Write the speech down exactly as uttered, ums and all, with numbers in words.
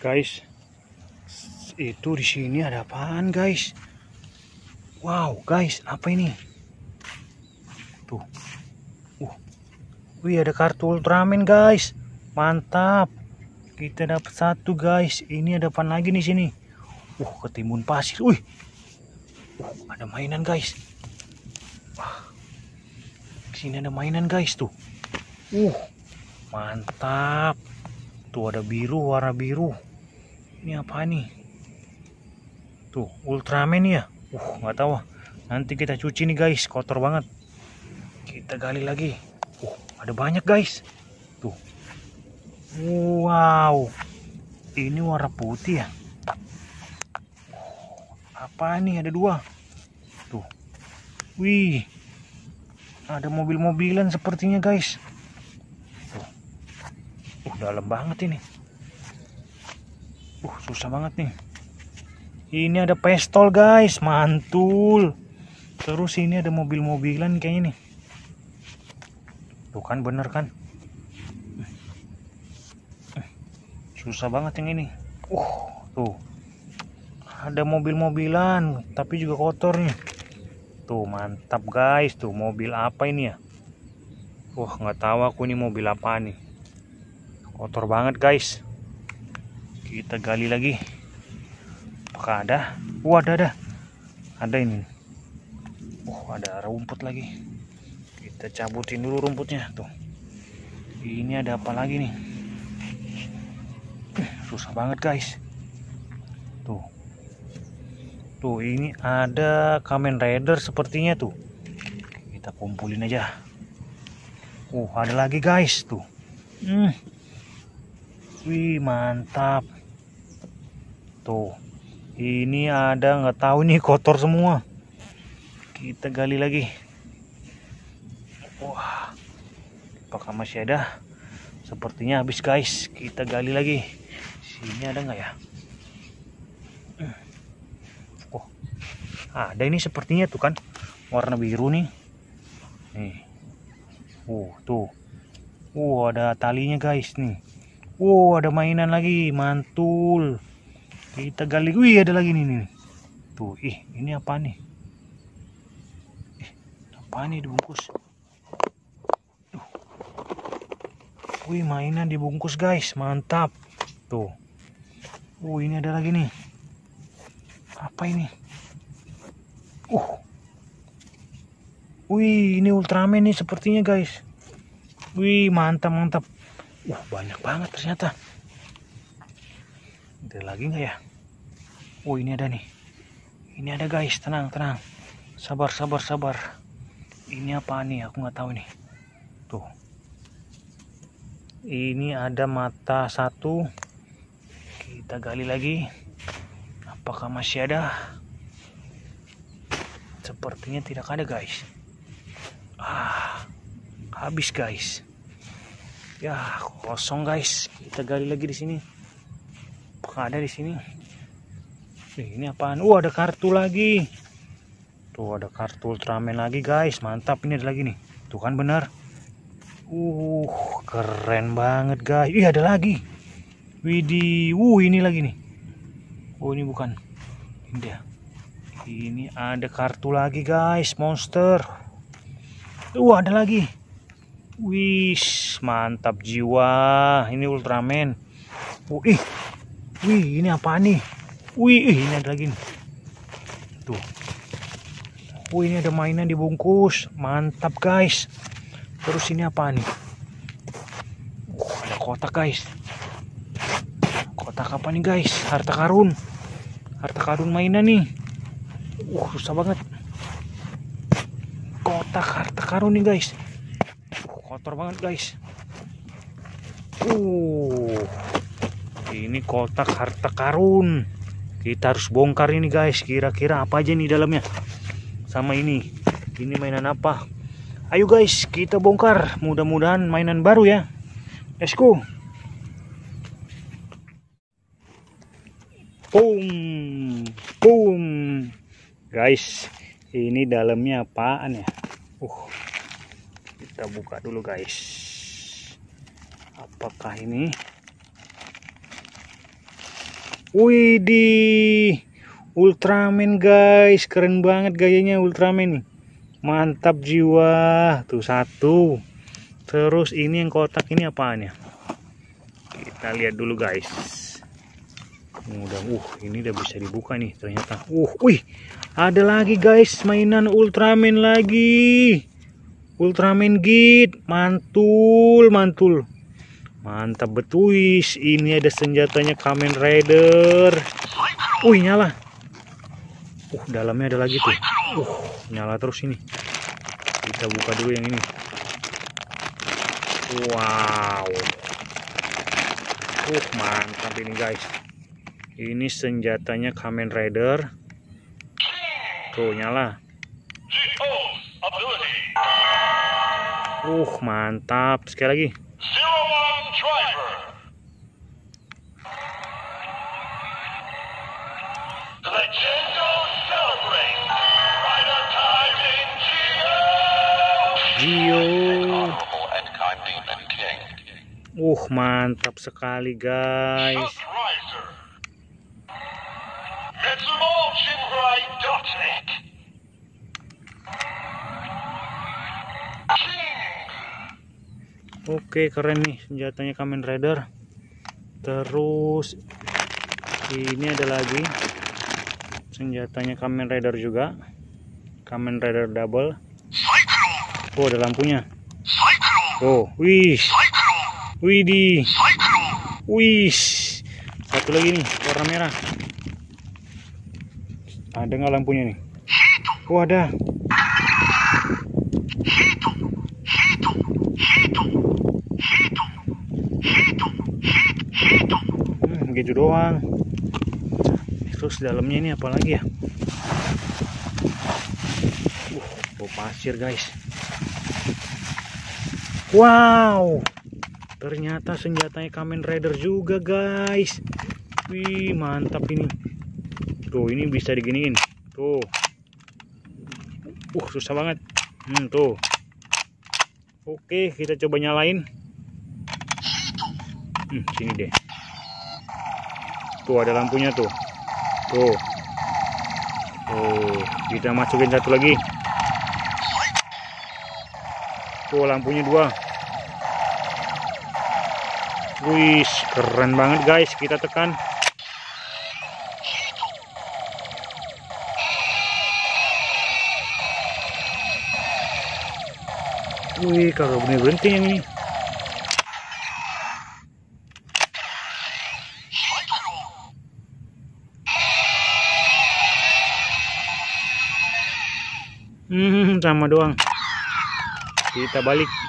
Guys, itu di sini ada apaan, guys? Wow, guys, apa ini? Tuh. Uh. Wih, ada kartu Ultraman, guys. Mantap. Kita dapat satu, guys. Ini ada apa lagi di sini? Uh, ketimbun pasir. Wih. Uh, ada mainan, guys. Wah. Di sini ada mainan, guys, tuh. Uh. Mantap. Tuh ada biru, warna biru. Ini apa nih? Tuh, Ultraman ya. Uh, nggak tahu. Nanti kita cuci nih, guys. Kotor banget. Kita gali lagi. Uh, ada banyak, guys. Tuh. Wow. Ini warna putih ya. Apa nih? Ada dua. Tuh. Wih. Ada mobil-mobilan sepertinya, guys. Tuh. Uh, dalam banget ini. Uh, susah banget nih. Ini ada pistol, guys, mantul. Terus ini ada mobil-mobilan kayaknya nih. Tuh kan, bener kan? Susah banget yang ini. Uh, tuh. Ada mobil-mobilan, tapi juga kotor nih. Tuh, mantap, guys. Tuh, mobil apa ini ya? Wah, nggak tahu aku ini mobil apa nih. Kotor banget, guys. Kita gali lagi. Apakah ada? Oh, ada, ada. Ada ini. Oh, ada rumput lagi. Kita cabutin dulu rumputnya. Tuh. Ini ada apa lagi nih? Susah banget, guys. Tuh. Tuh, ini ada Kamen Rider sepertinya tuh. Kita kumpulin aja. Oh, ada lagi, guys. Tuh. Hmm. Wih, mantap. Tuh. Ini ada, nggak tahu nih, kotor semua. Kita gali lagi. Wah, apakah masih ada? Sepertinya habis, guys. Kita gali lagi. Sini ada nggak ya? Oh, ada ini sepertinya tuh kan, warna biru nih. Nih. Oh, tuh. Oh, ada talinya, guys nih. Oh, ada mainan lagi, mantul. Kita gali. Wih, ada lagi nih, nih. Tuh, ih, ini apa nih? Eh, apa nih dibungkus? Tuh. Wih, mainan dibungkus, guys. Mantap. Tuh. Uh, ini ada lagi nih. Apa ini? Uh. Wih, ini Ultraman nih sepertinya, guys. Wih, mantap, mantap. Uh, banyak banget ternyata. Ada lagi nggak ya? Oh, ini ada nih. Ini ada, guys. Tenang, tenang. Sabar, sabar, sabar. Ini apa nih? Aku nggak tahu nih. Tuh. Ini ada mata satu. Kita gali lagi. Apakah masih ada? Sepertinya tidak ada, guys. Ah, habis, guys. Ya, kosong, guys. Kita gali lagi di sini. Apakah ada di sini? Nih, ini apaan? Oh, ada kartu lagi. Tuh, ada kartu Ultraman lagi, guys. Mantap, ini ada lagi nih. Tuh kan, benar. Uh, keren banget, guys. Ih, ada lagi. Widih. Uh, ini lagi nih. Oh, ini bukan. Ini dia. Ini ada kartu lagi, guys. Monster. Uh, ada lagi. Wih, mantap jiwa. Ini Ultraman. Oh, ih. Wih, ini apa nih? Wih, ini ada lagi nih. Tuh. Wih, ini ada mainan dibungkus. Mantap, guys. Terus ini apa nih? Oh, ada kotak, guys. Kotak apa nih, guys? Harta karun. Harta karun mainan nih. Uh, susah banget. Kotak harta karun nih, guys. Uh, kotor banget, guys. Uh. Ini kotak harta karun. Kita harus bongkar ini, guys. Kira-kira apa aja nih dalamnya? Sama ini. Ini mainan apa? Ayo, guys, kita bongkar. Mudah-mudahan mainan baru ya. Let's go. Boom. Boom. Guys, ini dalamnya apaan ya? Uh. Kita buka dulu, guys. Apakah ini? Widih, Ultraman guys, keren banget gayanya Ultraman nih. Mantap jiwa. Tuh satu. Terus ini yang kotak ini apaan ya? Kita lihat dulu guys. Udah, uh, ini udah bisa dibuka nih ternyata. Uh, wih, ada lagi guys mainan Ultraman lagi. Ultraman Git, mantul, mantul. Mantap betul. Ini ada senjatanya Kamen Rider. Wih, nyala. Uh, dalamnya ada lagi tuh. Uh, nyala terus ini. Kita buka dulu yang ini. Wow. Uh, mantap ini guys. Ini senjatanya Kamen Rider. Tuh nyala. Uh, mantap. Sekali lagi. Gio. Uh, mantap sekali guys. Oke, keren nih senjatanya Kamen Rider. Terus ini ada lagi senjatanya Kamen Rider juga, Kamen Rider Double. Oh, ada lampunya. Oh, wih, widih, wih, satu lagi nih warna merah. Ada nggak lampunya nih? Oh, ada. Hmm, gitu doang. Terus dalamnya ini apa lagi ya? Uh, bau pasir guys. Wow, ternyata senjatanya Kamen Rider juga guys. Wih, mantap ini. Tuh, ini bisa diginiin. Tuh. Uh, susah banget. Hmm, tuh. Oke, kita coba nyalain. Hmm, sini deh. Tuh, ada lampunya tuh. Tuh. Oh, kita masukin satu lagi. Tuh, lampunya dua. Wih, keren banget guys. Kita tekan. Wih, kagak bener berhenti yang ini. Hmm, sama doang. Kita balik.